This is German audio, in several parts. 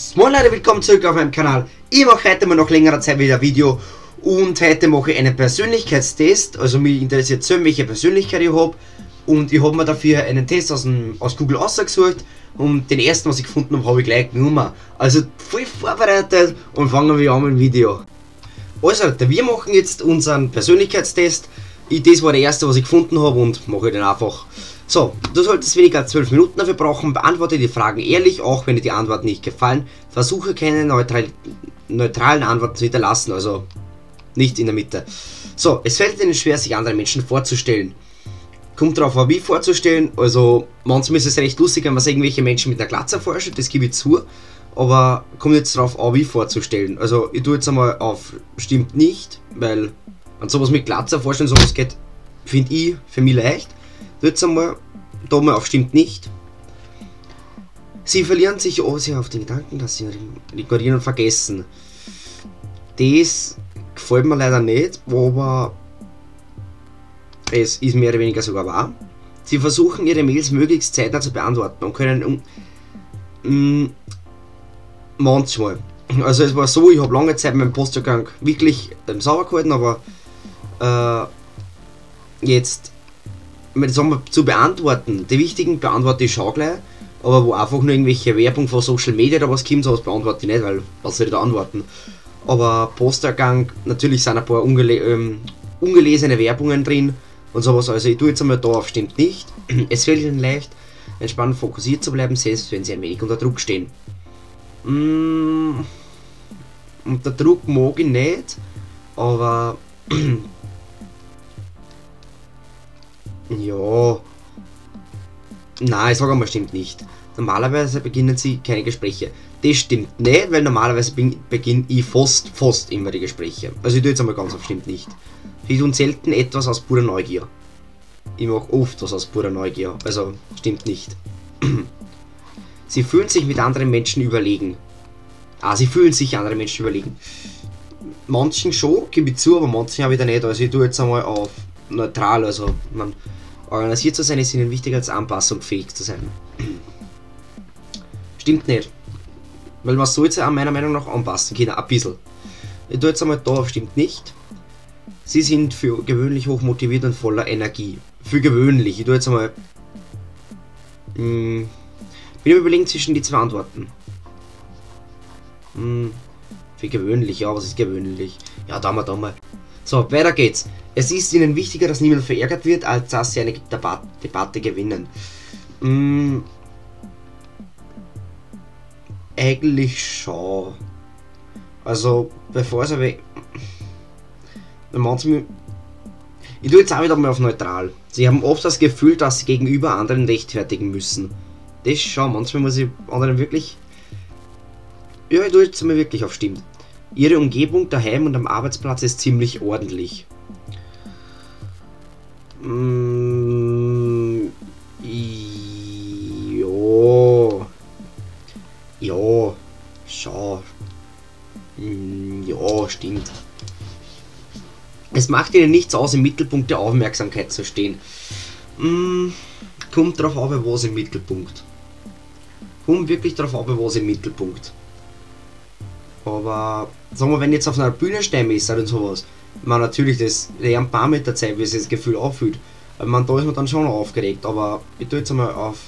Moin Leute, willkommen zurück auf meinem Kanal. Ich mache heute mal nach längerer Zeit wieder ein Video und heute mache ich einen Persönlichkeitstest. Also mich interessiert so, welche Persönlichkeit ich habe, und ich habe mir dafür einen Test aus Google ausgesucht und den ersten, was ich gefunden habe, habe ich gleich genommen. Also voll vorbereitet und fangen wir an mit dem Video. Also Leute, wir machen jetzt unseren Persönlichkeitstest. Das war der erste, was ich gefunden habe, und mache den einfach. So, du solltest weniger als 12 Minuten dafür brauchen. Beantworte die Fragen ehrlich, auch wenn dir die Antworten nicht gefallen. Versuche keine neutralen Antworten zu hinterlassen, also nicht in der Mitte. So, es fällt ihnen schwer, sich anderen Menschen vorzustellen. Kommt drauf an, wie vorzustellen. Also, manchmal ist es recht lustig, wenn man sich irgendwelche Menschen mit einer Glatze vorstellt, das gebe ich zu. Aber kommt jetzt drauf an, wie vorzustellen. Also, ich tue jetzt einmal auf stimmt nicht, weil an sowas mit Glatze vorstellen, sowas geht, finde ich, für mich leicht. Jetzt einmal, da mal auf stimmt nicht. Sie verlieren sich sehr auf den Gedanken, dass sie ignorieren und vergessen. Das gefällt mir leider nicht, aber es ist mehr oder weniger sogar wahr. Sie versuchen ihre Mails möglichst zeitnah zu beantworten und können manchmal. Also es war so, ich habe lange Zeit meinen Posteingang wirklich sauber gehalten, aber jetzt zu beantworten, die wichtigen beantworte ich schon gleich, aber wo einfach nur irgendwelche Werbung von Social Media oder was kommt, sowas beantworte ich nicht, weil was soll ich da antworten. Aber Posteingang, natürlich sind ein paar ungelesene Werbungen drin und sowas, also ich tue jetzt einmal da auf stimmt nicht. Es fällt ihnen leicht, entspannt fokussiert zu bleiben, selbst wenn sie ein wenig unter Druck stehen. Unter Druck mag ich nicht, aber ja, nein, ich sage einmal stimmt nicht. Normalerweise beginnen sie keine Gespräche. Das stimmt nicht, weil normalerweise beginne ich fast immer die Gespräche. Also ich tue jetzt einmal ganz auf stimmt nicht. Sie tun selten etwas aus purer Neugier. Ich mache oft was aus purer Neugier, also stimmt nicht. Sie fühlen sich mit anderen Menschen überlegen. Sie fühlen sich andere Menschen überlegen. Manchen schon, gebe ich zu, aber manchen auch wieder nicht. Also ich tue jetzt einmal auf neutral, also organisiert zu sein ist ihnen wichtiger als anpassungsfähig zu sein. Stimmt nicht. Weil man soll sich meiner Meinung nach anpassen können, ein bisschen. Ich tue jetzt einmal da auf stimmt nicht. Sie sind für gewöhnlich hoch motiviert und voller Energie. Für gewöhnlich, ich tue jetzt einmal bin überlegen zwischen die zwei Antworten. Für gewöhnlich, ja, was ist gewöhnlich? Ja, da mal. So, weiter geht's. Es ist ihnen wichtiger, dass niemand verärgert wird, als dass sie eine Debatte gewinnen. Eigentlich schon. Also, bevor es aber... Manchmal... Ich tue jetzt auch wieder mal auf neutral. Sie haben oft das Gefühl, dass sie gegenüber anderen rechtfertigen müssen. Das schon, manchmal muss ich anderen wirklich... Ja, ich tue jetzt mal wirklich auf stimmt. Ihre Umgebung daheim und am Arbeitsplatz ist ziemlich ordentlich. Ja, schau. Ja, stimmt. Es macht ihnen nichts aus, im Mittelpunkt der Aufmerksamkeit zu stehen. Kommt drauf an, was im Mittelpunkt. Kommt wirklich drauf an, was im Mittelpunkt. Aber, sagen wir, wenn jetzt auf einer Bühne stehen ist und sowas, man natürlich, das ein paar Meter Zeit, wie sich das Gefühl anfühlt. Da ist man dann schon aufgeregt, aber ich tue jetzt einmal auf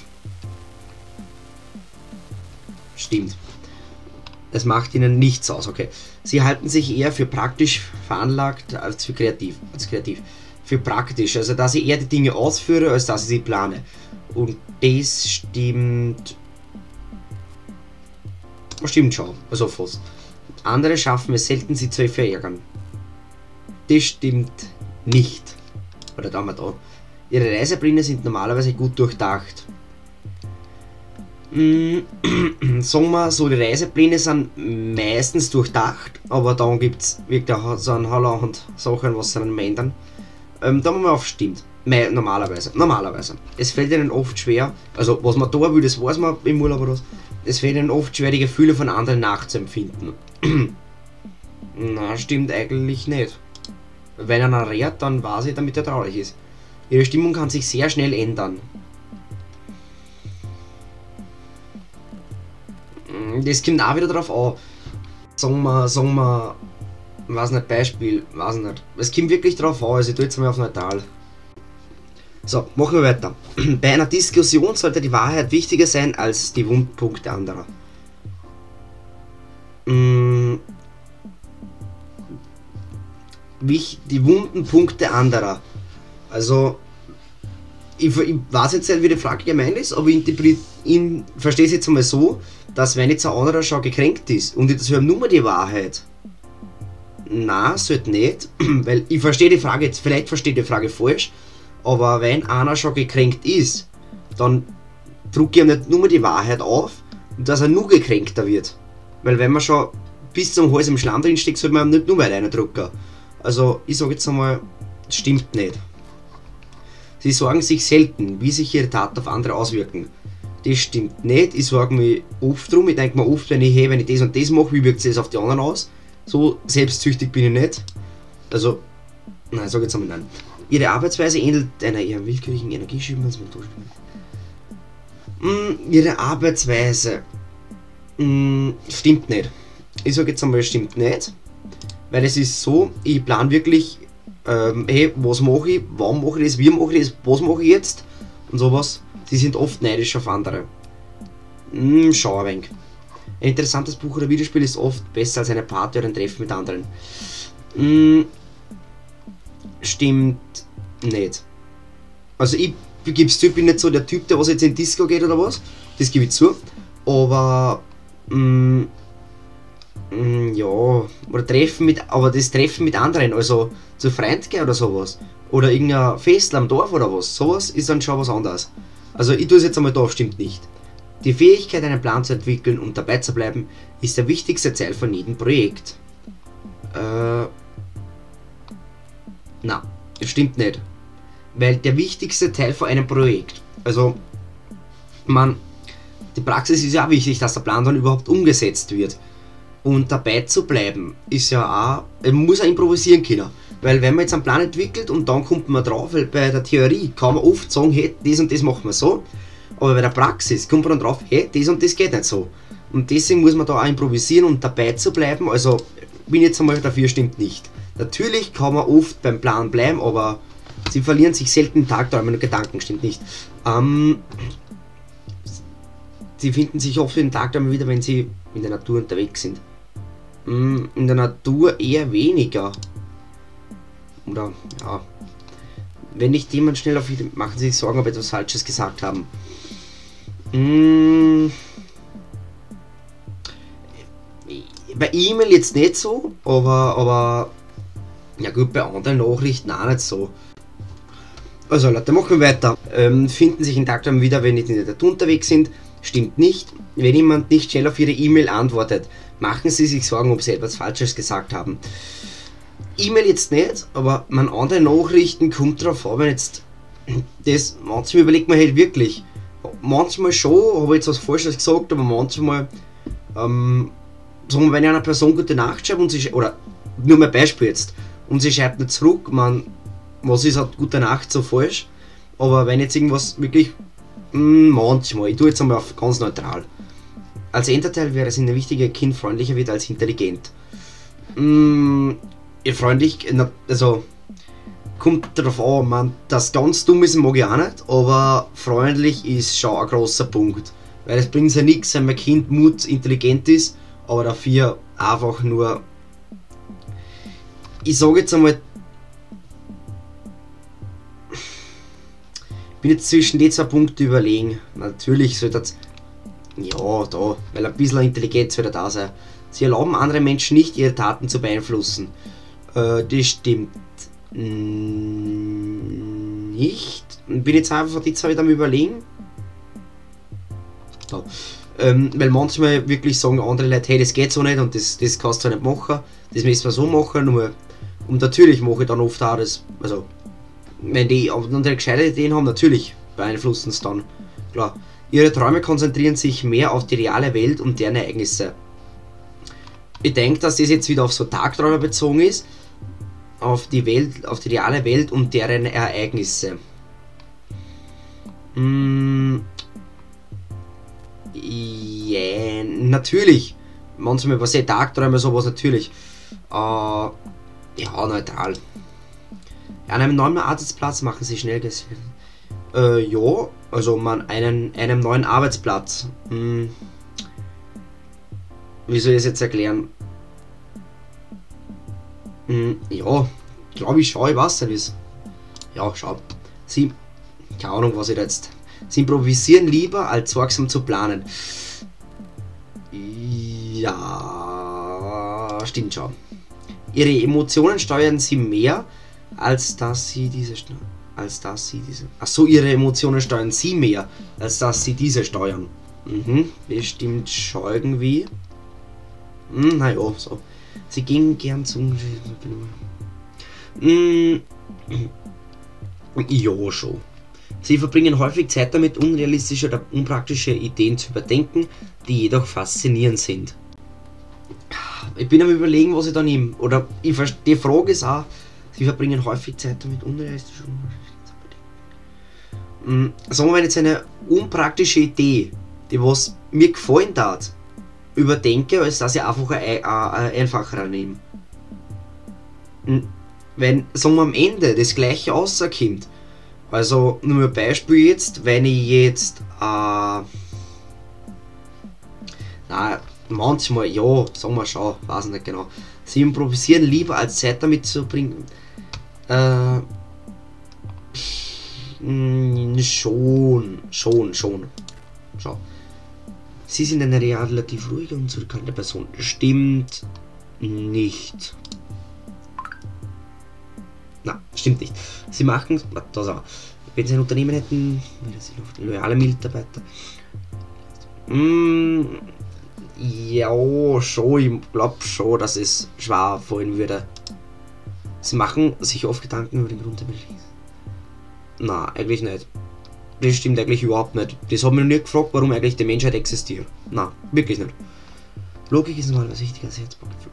stimmt. Es macht ihnen nichts aus, okay. Sie halten sich eher für praktisch veranlagt als für kreativ. Für praktisch, also dass ich eher die Dinge ausführe, als dass ich sie plane. Und das stimmt. Stimmt schon, also fast. Andere schaffen es selten, sie zu verärgern. Das stimmt nicht. Oder da mal da. Ihre Reisepläne sind normalerweise gut durchdacht. Sagen wir so, die Reisepläne sind meistens durchdacht, aber dann gibt es wirklich auch so ein allerhand Sachen, was sie dann ändern. Da haben wir auf stimmt. Normalerweise. Es fällt ihnen oft schwer, also was man da will, das weiß man im Urlaub oder was. Es fällt ihnen oft schwer, die Gefühle von anderen nachzuempfinden. Na, stimmt eigentlich nicht. Wenn einer redet, dann weiß ich, damit er traurig ist. Ihre Stimmung kann sich sehr schnell ändern. Das kommt auch wieder drauf an. Sagen wir, weiß nicht, Beispiel, weiß nicht. Es kommt wirklich drauf an, also ich tue jetzt mal auf neutral. So, machen wir weiter. Bei einer Diskussion sollte die Wahrheit wichtiger sein als die Wundpunkte anderer. Die wunden Punkte anderer. Also, ich weiß jetzt nicht, wie die Frage gemeint ist, aber ich verstehe es jetzt einmal so, dass wenn jetzt ein anderer schon gekränkt ist und ich das höre nur die Wahrheit, na, sollte nicht, weil ich verstehe die Frage jetzt, vielleicht verstehe ich die Frage falsch, aber wenn einer schon gekränkt ist, dann drücke ich ihm nicht nur die Wahrheit auf, dass er nur gekränkter wird. Weil wenn man schon bis zum Hals im Schlamm drin steckt, sollte man ihm nicht nur mehr reindrücken. Also ich sage jetzt einmal, das stimmt nicht. Sie sorgen sich selten, wie sich ihre Taten auf andere auswirken. Das stimmt nicht, ich sorge mich oft drum, ich denke mir oft, wenn ich das und das mache, wie wirkt sich das auf die anderen aus? So selbstsüchtig bin ich nicht. Also, nein, ich sage jetzt einmal nein. Ihre Arbeitsweise ähnelt einer eher willkürlichen Energieschieben als Mentorspiel. Ihre Arbeitsweise stimmt nicht. Ich sage jetzt einmal, stimmt nicht. Weil es ist so, ich plane wirklich, hey, was mache ich, wann mache ich das, wie mache ich das, was mache ich jetzt und sowas. Sie sind oft neidisch auf andere. Schau ein wenig. Ein interessantes Buch oder Videospiel ist oft besser als eine Party oder ein Treffen mit anderen. Stimmt nicht. Also ich gebe es zu, ich bin nicht so der Typ, der was jetzt in Disco geht oder was. Das gebe ich zu. Aber ja, oder aber das Treffen mit anderen, also zu Freunden gehen oder sowas. Oder irgendein Fest am Dorf oder was. Sowas ist dann schon was anderes. Also ich tue es jetzt einmal da, stimmt nicht. Die Fähigkeit, einen Plan zu entwickeln und dabei zu bleiben, ist der wichtigste Teil von jedem Projekt. Na, das stimmt nicht. Weil der wichtigste Teil von einem Projekt, also, die Praxis ist ja auch wichtig, dass der Plan dann überhaupt umgesetzt wird. Und dabei zu bleiben, ist ja auch, man muss auch improvisieren können. Weil wenn man jetzt einen Plan entwickelt und dann kommt man drauf, weil bei der Theorie kann man oft sagen, hey, das und das machen wir so. Aber bei der Praxis kommt man dann drauf, hey, das und das geht nicht so. Und deswegen muss man da auch improvisieren und dabei zu bleiben. Also bin jetzt einmal dafür, stimmt nicht. Natürlich kann man oft beim Plan bleiben, aber sie verlieren sich selten in Tagträumen und Gedanken, stimmt nicht. Sie finden sich oft in den Tagträumen wieder, wenn sie in der Natur unterwegs sind. In der Natur eher weniger. Oder, ja. Wenn nicht jemand schnell auf ihn, machen sie sich Sorgen, ob etwas Falsches gesagt haben. Bei E-Mail jetzt nicht so, aber ja gut, bei anderen Nachrichten auch nicht so. Also Leute, machen wir weiter. Finden sich in Tagträumen wieder, wenn nicht in der Natur unterwegs sind. Stimmt nicht. Wenn jemand nicht schnell auf ihre E-Mail antwortet, machen sie sich Sorgen, ob sie etwas Falsches gesagt haben. E-Mail jetzt nicht, aber man andere Nachrichten kommt drauf an, wenn jetzt das, manchmal überlegt man halt wirklich. Manchmal schon, habe ich jetzt was Falsches gesagt, aber manchmal, sagen wir, wenn ich einer Person gute Nacht schreibe und sie, oder nur mein Beispiel jetzt, und sie schreibt nicht zurück, was ist halt gute Nacht so falsch, aber wenn jetzt irgendwas wirklich, manchmal, ich tue jetzt einmal auf ganz neutral. Als Enderteil wäre es ein wichtiger Kind freundlicher wird als intelligent. Freundlich, also kommt darauf an, das ganz dumm ist mag ich auch nicht, aber freundlich ist schon ein großer Punkt. Weil es bringt ja nichts, wenn mein Kind intelligent ist, aber dafür einfach nur, ich sage jetzt einmal, ich bin jetzt zwischen den zwei Punkten überlegen. Natürlich sollte das, ja, da, weil ein bisschen Intelligenz sollte da sein. Sie erlauben anderen Menschen nicht, ihre Taten zu beeinflussen. Das stimmt nicht. Bin jetzt einfach die zwei wieder am Überlegen. Da. Weil manchmal wirklich sagen andere Leute, hey, das geht so nicht und das kannst du nicht machen. Das müssen wir so machen. Nur, und natürlich mache ich dann oft auch das. Also, wenn die andere gescheite Ideen haben, natürlich beeinflussen es dann. Klar. Ihre Träume konzentrieren sich mehr auf die reale Welt und deren Ereignisse. Ich denke, dass das jetzt wieder auf so Tagträume bezogen ist. Auf die Welt, auf die reale Welt und deren Ereignisse. Ja, natürlich. Manchmal was Tagträume, sowas natürlich. Ja, neutral. An einem neuen Arbeitsplatz machen sie schnell gesehen. Ja, also einem neuen Arbeitsplatz. Wie soll ich es jetzt erklären? Ja, glaube ich schon, ich weiß nicht wie's. Ja, schau. Keine Ahnung, was ich da jetzt. Sie improvisieren lieber, als sorgsam zu planen. Ja, stimmt schon. Ihre Emotionen steuern sie mehr, als dass sie diese. Achso, ihre Emotionen steuern sie mehr, als dass sie diese steuern. Bestimmt schon irgendwie. Naja, so. Sie gehen gern zum. Ja, schon. Sie verbringen häufig Zeit damit, unrealistische oder unpraktische Ideen zu überdenken, die jedoch faszinierend sind. Ich bin am Überlegen, was ich da nehme. Oder ich verstehe, die Frage ist auch, sie verbringen häufig Zeit damit, unrealistische Ideen zu überdenken. Sagen wir, wenn jetzt eine unpraktische Idee, die was mir gefallen hat, überdenke, als dass ich einfach eine einfacher nehme. Wenn, sagen wir, am Ende das gleiche rauskommt, also nur ein Beispiel jetzt, wenn ich jetzt manchmal, ja, sagen wir schon, weiß nicht genau. Sie improvisieren lieber, als Zeit damit zu bringen. Schon. Sie sind eine relativ ruhige und zurückhaltende Person. Stimmt nicht. Na, stimmt nicht. Sie machen, wenn sie ein Unternehmen hätten, wäre sie noch loyale Mitarbeiter. Ja, schon, ich glaube schon, dass es schwer fallen würde. Sie machen sich oft Gedanken über den Grund der Beschließung. Na, eigentlich nicht. Das stimmt eigentlich überhaupt nicht. Das haben wir noch nie gefragt, warum eigentlich die Menschheit existiert. Na, wirklich nicht. Logik ist normalerweise wichtiger als Herzbaugefühl.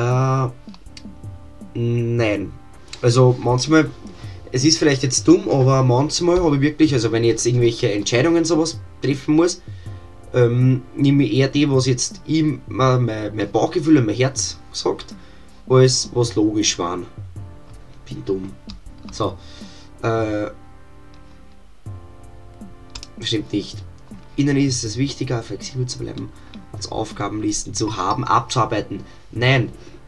Nein. Also manchmal, es ist vielleicht jetzt dumm, aber manchmal habe ich wirklich, also wenn ich jetzt irgendwelche Entscheidungen sowas treffen muss, nehme ich eher die, was jetzt mein Bauchgefühl und mein Herz sagt, als was logisch war. Bin dumm. So. Bestimmt nicht. Ihnen ist es wichtiger, flexibel zu bleiben, als Aufgabenlisten zu haben, abzuarbeiten. Nein.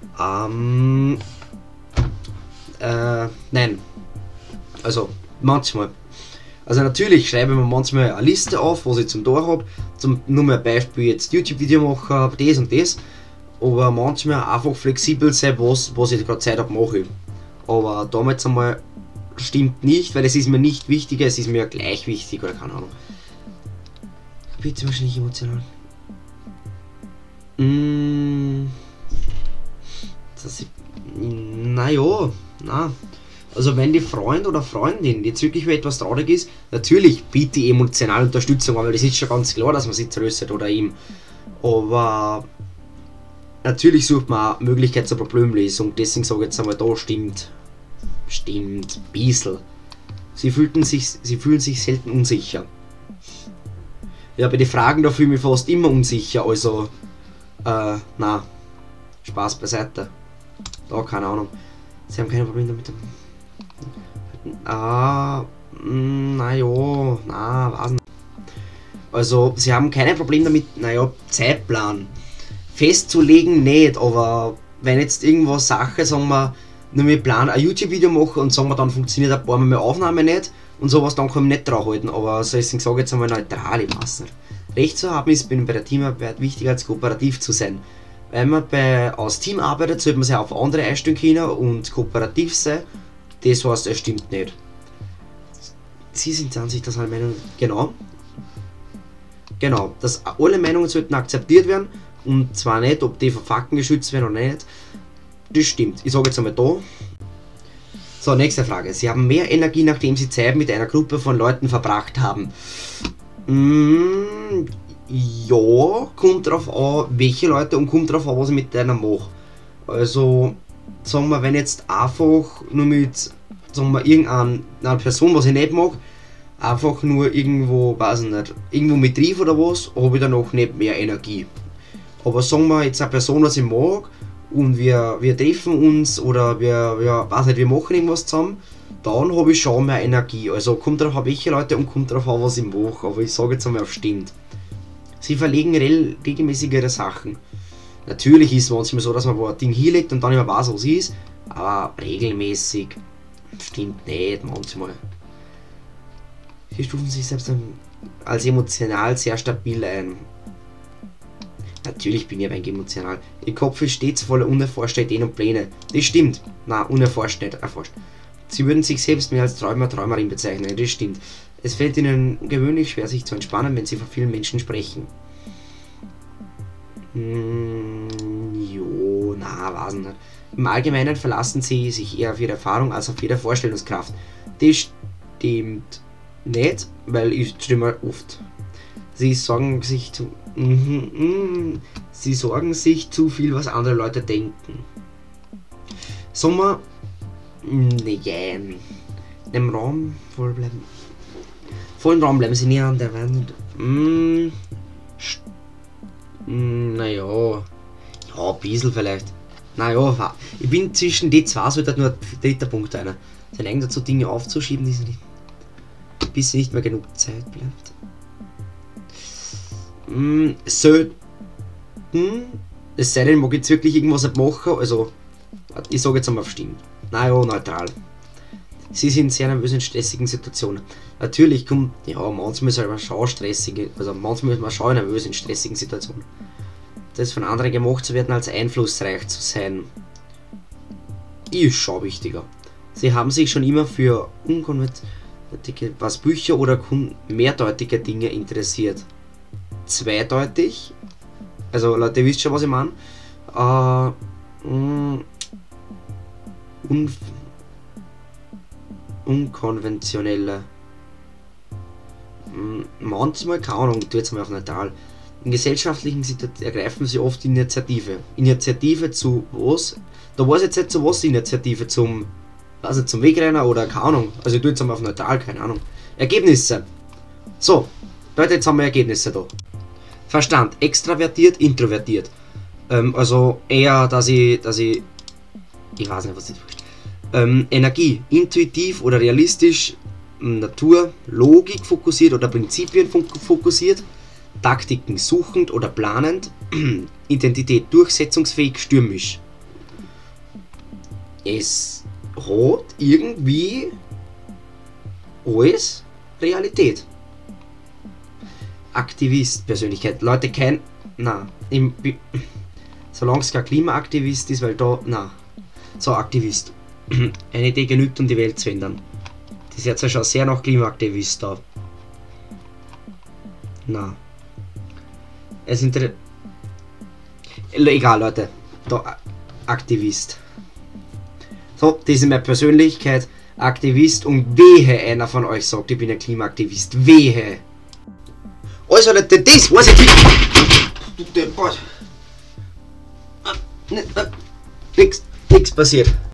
Nein. Also, manchmal. Also natürlich schreibe ich mir manchmal eine Liste auf, was ich zum Tor habe. Nur mal ein Beispiel, jetzt YouTube-Video machen, das und das. Aber manchmal einfach flexibel sein, was ich gerade Zeit habe, mache ich. Aber damals einmal stimmt nicht, weil es ist mir nicht wichtiger, es ist mir gleich wichtig, oder keine Ahnung. Bitte wahrscheinlich emotional. Naja, na. Also wenn die Freund oder Freundin jetzt wirklich etwas traurig ist, natürlich biete ich emotionale Unterstützung, aber das ist schon ganz klar, dass man sie tröstet oder ihm. Aber natürlich sucht man auch Möglichkeit zur Problemlösung, deswegen sage ich jetzt einmal, da stimmt, bissl. Sie fühlen sich selten unsicher. Ja, bei den Fragen da fühle ich mich fast immer unsicher, also, na, Spaß beiseite. Da, keine Ahnung. Sie haben keine Probleme damit. Weiß nicht. Also, sie haben keine Probleme damit, Zeitplan festzulegen, nicht, aber wenn jetzt irgendwo Sache, sagen wir, nur mit Plan ein YouTube-Video machen und sagen wir, dann funktioniert ein paar Mal meine Aufnahme nicht und sowas, dann kann ich mich nicht drauf halten, aber so deswegen sage ich jetzt einmal neutral, ich weiß nicht. Recht zu haben ist bei der Teamarbeit wichtiger als kooperativ zu sein. Wenn man als Team arbeitet, sollte man sich auf andere einstellen können und kooperativ sein. Das heißt, es stimmt nicht. Sie sind der Ansicht, dass alle Meinungen. Genau, dass alle Meinungen sollten akzeptiert werden und zwar nicht, ob die von Fakten geschützt werden oder nicht. Das stimmt. Ich sage jetzt einmal da. So, nächste Frage. Sie haben mehr Energie, nachdem Sie Zeit mit einer Gruppe von Leuten verbracht haben. Ja, kommt drauf an, welche Leute und kommt drauf an, was ich mit denen mache. Also, sagen wir, wenn jetzt einfach nur mit, sagen wir, irgendeiner Person, was ich nicht mag, einfach nur irgendwo, weiß ich nicht, irgendwo mit Trief oder was, habe ich dann auch nicht mehr Energie. Aber sagen wir jetzt eine Person, was ich mag, und wir treffen uns oder weiß nicht, wir machen irgendwas zusammen, dann habe ich schon mehr Energie. Also kommt darauf an, welche Leute und kommt darauf an, was ich mache. Aber ich sage jetzt einmal auf stimmt. Sie verlegen regelmäßig ihre Sachen. Natürlich ist es manchmal so, dass man ein Ding hinlegt und dann immer weiß, was es ist, aber regelmäßig stimmt nicht manchmal. Sie stufen sich selbst als emotional sehr stabil ein. Natürlich bin ich ein wenig emotional. Ihr Kopf ist stets voller unerforschter Ideen und Pläne. Das stimmt. Na, unerforscht nicht, erforscht. Sie würden sich selbst mehr als Träumer, Träumerin bezeichnen. Das stimmt. Es fällt ihnen gewöhnlich schwer, sich zu entspannen, wenn sie vor vielen Menschen sprechen. Jo, na, weiß nicht. Im Allgemeinen verlassen sie sich eher auf ihre Erfahrung als auf ihre Vorstellungskraft. Das stimmt nicht, weil ich stimme oft. Sie sorgen sich zu viel, was andere Leute denken. Sommer, nein. Im Raum voll bleiben. Vollen Raum bleiben sie näher an der Wand. Naja. Ja, ein bisschen vielleicht. Naja, ich bin zwischen die zwei, sollte nur ein dritter Punkt einer. Sie neigen dazu, Dinge aufzuschieben, die sie nicht, bis nicht mehr genug Zeit bleibt. Selten. Es sei denn, mag ich jetzt wirklich irgendwas nicht machen, also ich sage jetzt einmal auf Stimmen. Naja, neutral. Sie sind sehr nervös in stressigen Situationen. Natürlich kommt, ja, manchmal ist man schon stressig, also manchmal ist man schon nervös in stressigen Situationen. Das von anderen gemacht zu werden, als einflussreich zu sein, ist schon wichtiger. Sie haben sich schon immer für unkonventionelle, was Bücher oder mehrdeutige Dinge interessiert. Zweideutig, also Leute, ihr wisst schon, was ich meine. Unkonventionelle. Manchmal, keine Ahnung, ich tue jetzt mal auf neutral. In gesellschaftlichen Situationen ergreifen sie oft Initiative. Initiative zu was? Da weiß ich jetzt nicht zu was Initiative, zum Wegrenner oder keine Ahnung. Also ich tue jetzt einmal auf neutral, keine Ahnung. Ergebnisse. So, Leute, jetzt haben wir Ergebnisse da. Verstand, extravertiert, introvertiert. Also eher, dass ich weiß nicht, was ich Energie, intuitiv oder realistisch, Natur, Logik fokussiert oder Prinzipien fokussiert, Taktiken suchend oder planend, Identität durchsetzungsfähig, stürmisch. Es hat irgendwie alles Realität. Aktivist, Persönlichkeit. Leute, solange es kein Klimaaktivist ist, weil da, so Aktivist. Eine Idee genügt, um die Welt zu ändern. Das ist jetzt ja schon sehr nach Klimaaktivist da. Es interessiert. Egal, Leute. Da, Aktivist. So, das ist meine Persönlichkeit. Aktivist, und wehe einer von euch sagt, ich bin ein Klimaaktivist. Wehe. Also Leute, das weiß ich nicht. Du Deppert. Nix passiert.